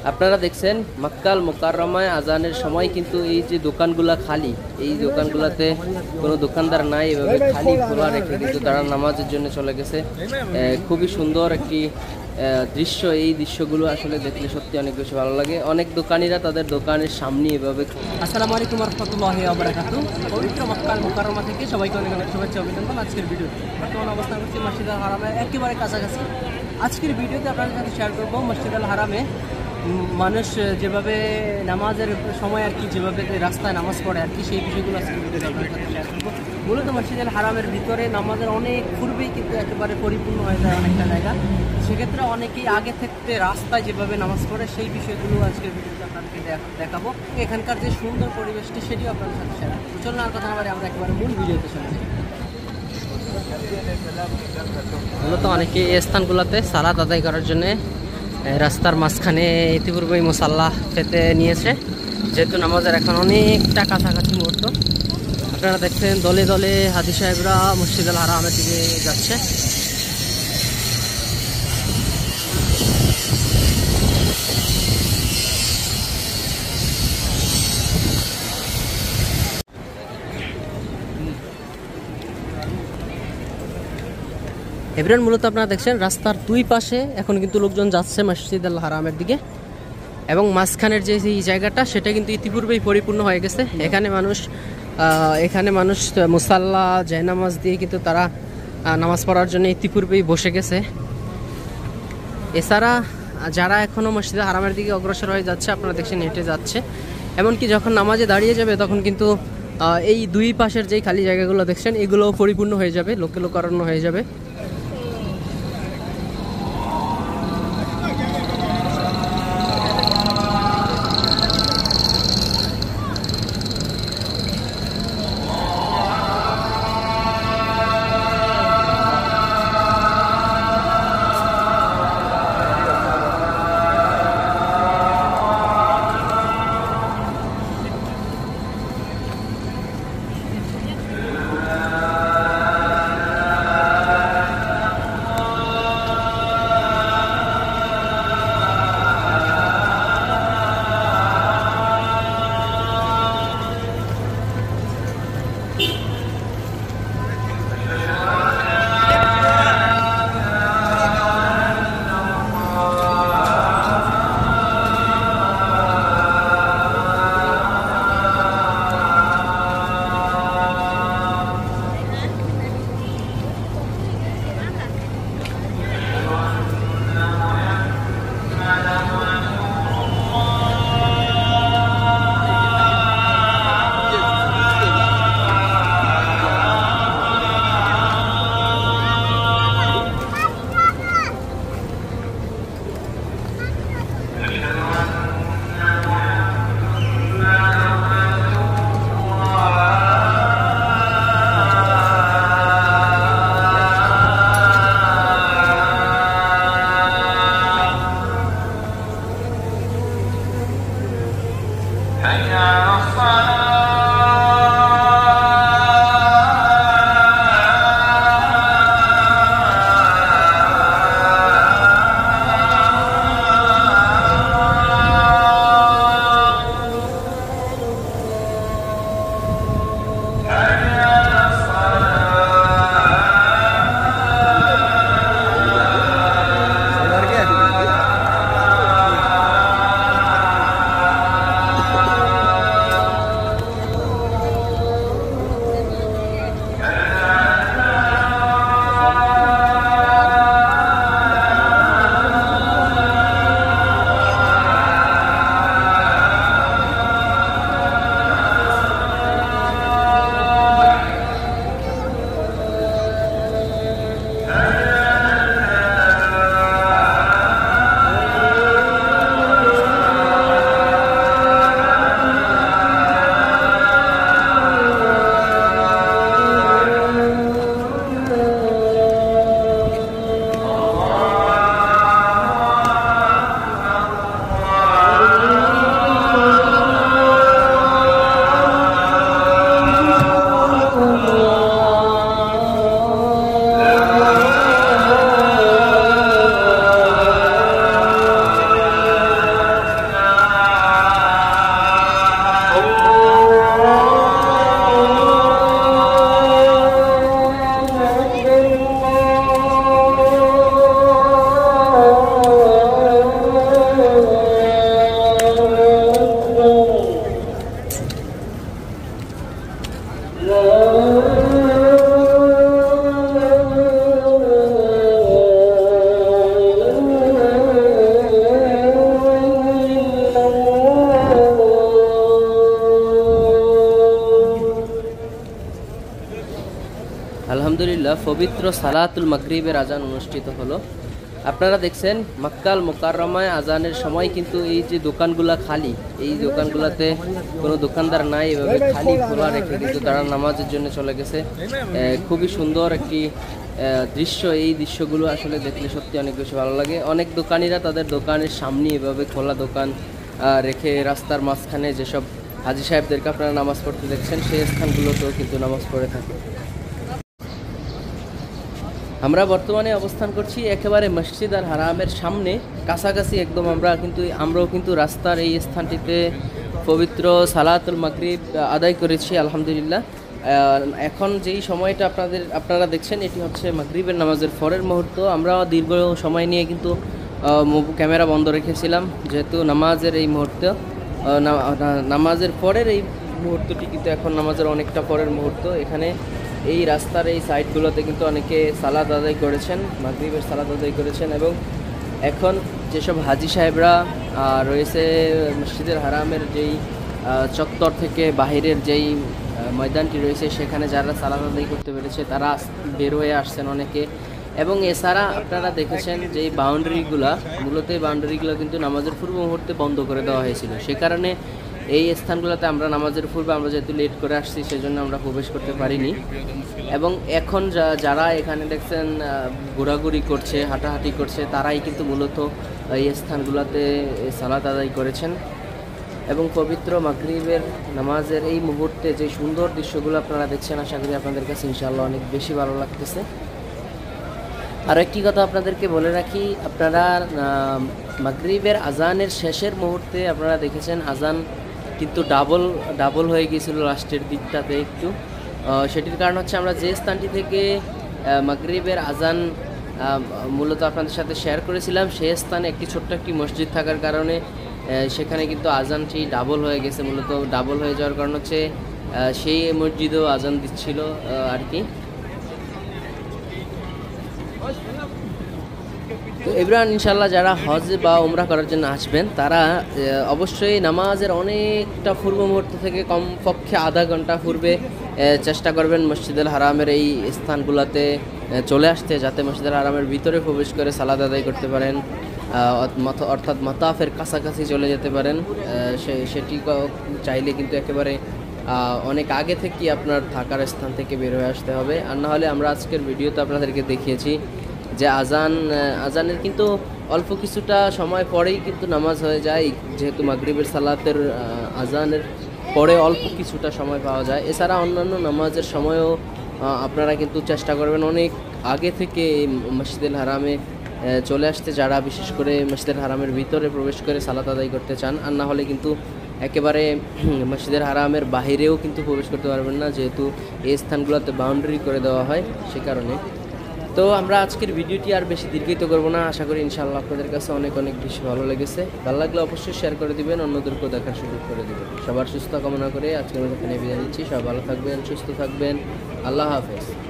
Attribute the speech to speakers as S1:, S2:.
S1: আপনারা দেখছেন মক্কাল মুকাররমায় আজানের সময় কিন্তু এই যে দোকানগুলা খালি, এই দোকানগুলোতে কোনো দোকানদার নাই, এভাবে খালি খোলা রেখে কিন্তু তারা নামাজের জন্য চলে গেছে। খুবই সুন্দর একটি দৃশ্য। এই দৃশ্যগুলো আসলে দেখলে সত্যি অনেক বেশি ভালো লাগে। অনেক দোকানিরা তাদের দোকানের সামনে এভাবে।
S2: আসসালামু আলাইকুম ওয়া রাহমাতুল্লাহি ওয়া বারাকাতুহু। পবিত্র মক্কাল মুকাররমা থেকে সবাইকে অনেক অনেক শুভেচ্ছা অভিনন্দন। আজকের ভিডিও বর্তমান অবস্থান করছি মসজিদুল হারামের একেবারে কাছাকাছি। আজকের ভিডিওতে আপনাদের সাথে শেয়ার করবো মসজিদুল হারামে মানুষ যেভাবে নামাজের সময় আর কি যেভাবে রাস্তায় নামাজ পড়ে আর কি, সেই বিষয়গুলো আজকের ভিডিওতে আপনাদের সাথে শেয়ার করবো। মূলত মসজিদুল হারামের ভিতরে নামাজের অনেক পূর্বেই কিন্তু একেবারে পরিপূর্ণ হয়ে যায় অনেকটা জায়গা। সেক্ষেত্রে অনেকেই আগে থেকে রাস্তায় যেভাবে নামাজ পড়ে সেই বিষয়গুলো আজকের ভিডিওতে আপনাদেরকে দেখাবো। এখানকার যে সুন্দর পরিবেশটি সেটিও আপনাদের সাথে শেয়ার করবো। চলুন আর কথা না বলে আমরা একেবারে মূল ভিডিওতে চলে যাই।
S1: মূলত অনেকে এই স্থানগুলোতে সালাত আদায় করার জন্য রাস্তার মাঝখানে ইতিপূর্বেই মুসাল্লা পেতে নিয়েছে, যেহেতু নামাজের এখন অনেকটা কাছাকাছি মুহূর্ত। আপনারা দেখছেন দলে দলে হাজী সাহেবরা মসজিদুল হারামের দিকে যাচ্ছে। এভরিওয়ান, মূলত আপনারা দেখছেন রাস্তার দুই পাশে এখন কিন্তু লোকজন যাচ্ছে মসজিদুল হারামের দিকে, এবং মাঝখানের যে জায়গাটা সেটা কিন্তু ইতিপূর্বেই পরিপূর্ণ হয়ে গেছে। এখানে মানুষ মুসাল্লা জায়নামাজ দিয়ে কিন্তু তারা নামাজ পড়ার জন্য ইতিপূর্বেই বসে গেছে। এছাড়া যারা এখনও মসজিদুল হারামের দিকে অগ্রসর হয়ে যাচ্ছে, আপনারা দেখছেন হেঁটে যাচ্ছে। এমনকি যখন নামাজে দাঁড়িয়ে যাবে তখন কিন্তু এই দুই পাশের যেই খালি জায়গাগুলো দেখছেন এগুলোও পরিপূর্ণ হয়ে যাবে, লোকে লোকারণ্য হয়ে যাবে। আলহামদুলিল্লাহ পবিত্র সালাতুল মাগরিবের আজান অনুষ্ঠিত হলো। আপনারা দেখছেন মক্কাল মুকাররমায় আজানের সময় কিন্তু এই যে দোকানগুলা খালি, এই দোকানগুলোতে কোনো দোকানদার নাই, এভাবে খালি খোলা রেখে কিন্তু তারা নামাজের জন্য চলে গেছে। খুবই সুন্দর একটি দৃশ্য। এই দৃশ্যগুলো আসলে দেখলে সত্যি অনেক বেশি ভালো লাগে। অনেক দোকানিরা তাদের দোকানের সামনে এভাবে খোলা দোকান রেখে রাস্তার মাঝখানে যেসব হাজী সাহেবদেরকে আপনারা নামাজ পড়তে দেখছেন সেই স্থানগুলোতেও কিন্তু নামাজ পড়ে থাকে। আমরা বর্তমানে অবস্থান করছি একেবারে মসজিদ আল হারামের সামনে, কাছাকাছি একদম। আমরাও কিন্তু রাস্তার এই স্থানটিতে পবিত্র সালাতুল মাগরিব আদায় করেছি আলহামদুলিল্লাহ। এখন যেই সময়টা আপনারা দেখছেন এটি হচ্ছে মাগরিবের নামাজের পরের মুহূর্ত। আমরা দীর্ঘ সময় নিয়ে কিন্তু ক্যামেরা বন্ধ রেখেছিলাম, যেহেতু নামাজের এই মুহূর্ত, নামাজের পরের এই মুহূর্তটি কিন্তু এখন নামাজের অনেকটা পরের মুহূর্ত। এখানে এই রাস্তার এই সাইডগুলোতে কিন্তু অনেকে সালাত আদায় করেছেন, মাগরিবের সালাত আদায় করেছেন। এবং এখন যেসব হাজী সাহেবরা রয়েছে মসজিদের হারামের যেই চত্বর থেকে বাহিরের যেই ময়দানটি রয়েছে সেখানে যারা সালাত আদায় করতে পেরেছে তারা বের হয়ে আসছেন অনেকে। এবং এছাড়া আপনারা দেখেছেন যে এই বাউন্ডারিগুলা, মূলত এই বাউন্ডারিগুলো কিন্তু নামাজের পূর্ব মুহূর্তে বন্ধ করে দেওয়া হয়েছিল। সে কারণে এই স্থানগুলোতে আমরা নামাজের পূর্বে আমরা যেহেতু লেট করে আসছি সেজন্য আমরা প্রবেশ করতে পারিনি। এবং এখন যারা এখানে দেখছেন ঘোরাঘুরি করছে, হাঁটাহাঁটি করছে, তারাই কিন্তু মূলত এই স্থানগুলোতে সালাত আদায় করেছেন। এবং পবিত্র মাগরিবের নামাজের এই মুহূর্তে যে সুন্দর দৃশ্যগুলো আপনারা দেখছেন, আশা করি আপনাদের কাছে ইনশাআল্লাহ অনেক বেশি ভালো লাগতেছে। আর একটি কথা আপনাদেরকে বলে রাখি, আপনারা মাগরিবের আজানের শেষের মুহূর্তে আপনারা দেখেছেন আজান কিন্তু ডাবল হয়ে গিয়েছিল লাস্টের দিকটাতে একটু। সেটির কারণ হচ্ছে আমরা যে স্থানটি থেকে মাগরিবের আজান মূলত আপনাদের সাথে শেয়ার করেছিলাম সেই স্থানে একটি ছোট্ট একটি মসজিদ থাকার কারণে সেখানে কিন্তু আজানটি ডাবল হয়ে গেছে। মূলত ডাবল হয়ে যাওয়ার কারণ হচ্ছে সেই মসজিদেও আজান দিচ্ছিল আর কি। তো এবার ইনশাল্লাহ যারা হজ বা উমরা করার জন্য আসবেন তারা অবশ্যই নামাজের অনেকটা পূর্ব মুহূর্ত থেকে কমপক্ষে আধা ঘন্টা পূর্বে চেষ্টা করবেন মসজিদুল হারামের এই স্থানগুলোতে চলে আসতে, যাতে মসজিদুল হারামের ভিতরে প্রবেশ করে সালাত আদায় করতে পারেন, অর্থাৎ মাতাফের কাছাকাছি চলে যেতে পারেন। সেটি চাইলে কিন্তু একেবারে অনেক আগে থেকেই আপনার থাকার স্থান থেকে বের হয়ে আসতে হবে। আর না হলে আমরা আজকের ভিডিওতে আপনাদেরকে দেখিয়েছি যে আজানের কিন্তু অল্প কিছুটা সময় পরেই কিন্তু নামাজ হয়ে যায়, যেহেতু মাগরিবের সালাতের আজানের পরে অল্প কিছুটা সময় পাওয়া যায়। এছাড়া অন্যান্য নামাজের সময়ও আপনারা কিন্তু চেষ্টা করবেন অনেক আগে থেকে মসজিদুল হারামে চলে আসতে, যারা বিশেষ করে মসজিদুল হারামের ভিতরে প্রবেশ করে সালাত আদায় করতে চান। আর না হলে কিন্তু একেবারে মসজিদের হারামের বাহিরেও কিন্তু প্রবেশ করতে পারবেন না, যেহেতু এই স্থানগুলোতে বাউন্ডারি করে দেওয়া হয় সে কারণে। তো আমরা আজকের ভিডিওটি আর বেশি দীর্ঘায়িত করব না। আশা করি ইনশাআল্লাহ আপনাদের কাছে অনেক বেশি ভালো লেগেছে। ভালো লাগলে অবশ্যই শেয়ার করে দিবেন, অন্যদেরকেও দেখার সুযোগ করে দিবেন। সবার সুস্থ কামনা করে আজকের মতো এখানে বিদায় নিচ্ছি। সবাই ভালো থাকবেন, সুস্থ থাকবেন। আল্লাহ হাফেজ।